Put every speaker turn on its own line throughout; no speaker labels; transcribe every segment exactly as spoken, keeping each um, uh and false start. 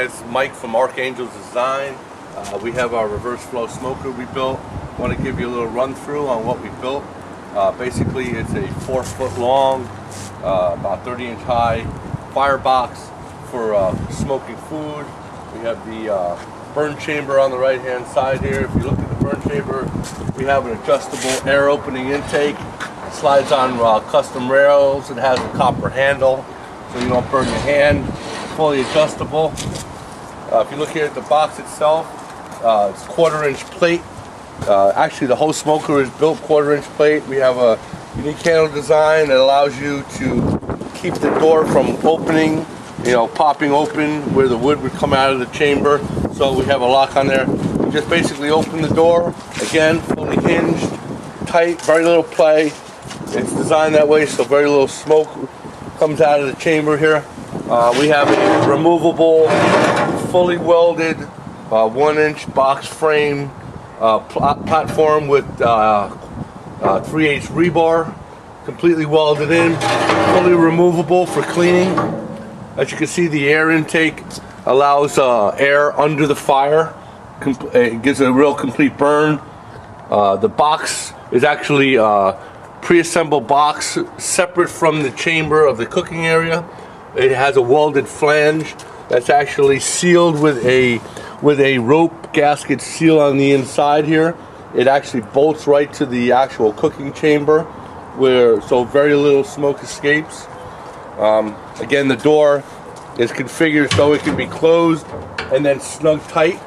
it's Mike from Archangels Design. Uh, we have our reverse flow smoker we built. I want to give you a little run through on what we built. Uh, basically, it's a four foot long, uh, about thirty inch high firebox for uh, smoking food. We have the uh, burn chamber on the right hand side here. If you look at the burn chamber, we have an adjustable air opening intake. It slides on uh, custom rails. It has a copper handle so you don't burn your hand. Fully adjustable. Uh, if you look here at the box itself, uh, it's quarter inch plate. Uh, actually, the whole smoker is built quarter inch plate. We have a unique handle design that allows you to keep the door from opening, you know, popping open where the wood would come out of the chamber. So we have a lock on there. You just basically open the door, again, fully hinged, tight, very little play. It's designed that way so very little smoke comes out of the chamber here. Uh, we have a removable, fully welded, uh, one inch box frame uh, pl platform with uh, uh, three eighths rebar, completely welded in, fully removable for cleaning. As you can see, the air intake allows uh, air under the fire. Com it gives it a real complete burn. Uh, the box is actually a pre-assembled box separate from the chamber of the cooking area. It has a welded flange that's actually sealed with a with a rope gasket seal on the inside here. It actually bolts right to the actual cooking chamber, where so very little smoke escapes. Um, again, the door is configured so it can be closed and then snug tight.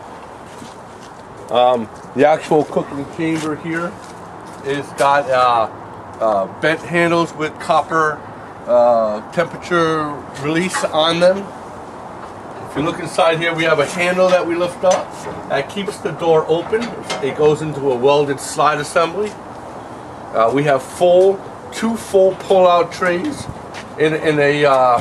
Um, the actual cooking chamber here is got uh, uh, bent handles with copper uh, temperature release on them. If you look inside here, we have a handle that we lift up that keeps the door open. It goes into a welded slide assembly. Uh, we have full, two full pull-out trays in, in a uh,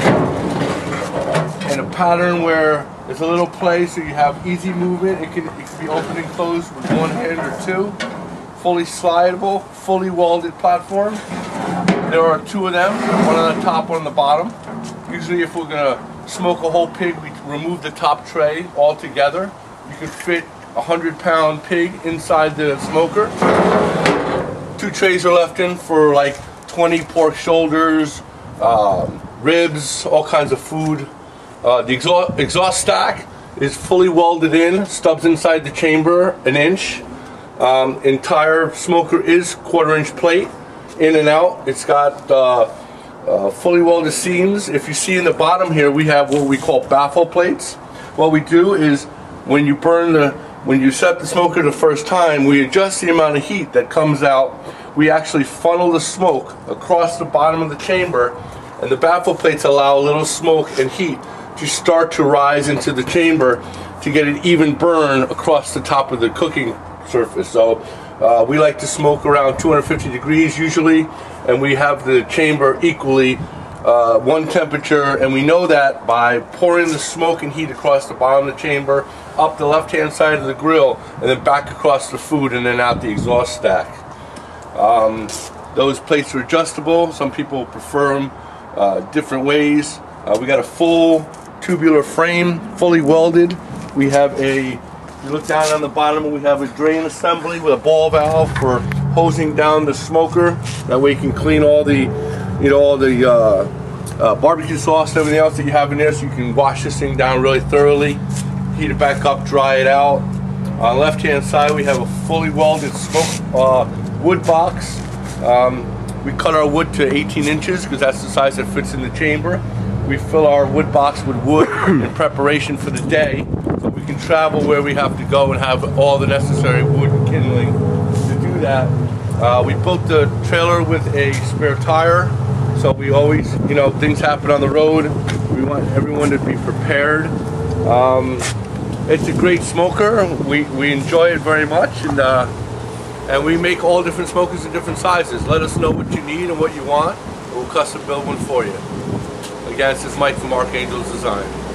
in a pattern where there's a little play, so you have easy movement. It can, it can be opened and closed with one hand or two. Fully slidable, fully welded platform. There are two of them, one on the top, one on the bottom. Usually, if we're gonna smoke a whole pig, we remove the top tray altogether. You can fit a hundred pound pig inside the smoker. Two trays are left in for like twenty pork shoulders, um, ribs, all kinds of food. Uh, the exhaust, exhaust stack is fully welded in, stubs inside the chamber an inch. Um, entire smoker is quarter inch plate, in and out. It's got uh, uh, fully welded seams. If you see in the bottom here, we have what we call baffle plates. What we do is when you burn the, when you set the smoker the first time, we adjust the amount of heat that comes out. We actually funnel the smoke across the bottom of the chamber, and the baffle plates allow a little smoke and heat to start to rise into the chamber to get an even burn across the top of the cooking surface. So uh, we like to smoke around two hundred fifty degrees usually, and we have the chamber equally uh, one temperature, and we know that by pouring the smoke and heat across the bottom of the chamber, up the left hand side of the grill, and then back across the food and then out the exhaust stack. Um, those plates are adjustable. Some people prefer them uh, different ways. Uh, we got a full tubular frame, fully welded. We have a, you look down on the bottom, we have a drain assembly with a ball valve for hosing down the smoker. That way you can clean all the, you know, all the uh, uh, barbecue sauce and everything else that you have in there, so you can wash this thing down really thoroughly, heat it back up, dry it out. On the left hand side, we have a fully welded smoke uh, wood box. Um, we cut our wood to eighteen inches because that's the size that fits in the chamber. We fill our wood box with wood in preparation for the day, so we can travel where we have to go and have all the necessary wood and kindling to do that. Uh, we built the trailer with a spare tire, so we always, you know, things happen on the road. We want everyone to be prepared. Um, it's a great smoker. We, we enjoy it very much, and, uh, and we make all different smokers in different sizes. Let us know what you need and what you want. We'll custom build one for you. Again, this is Mike from Archangels Design.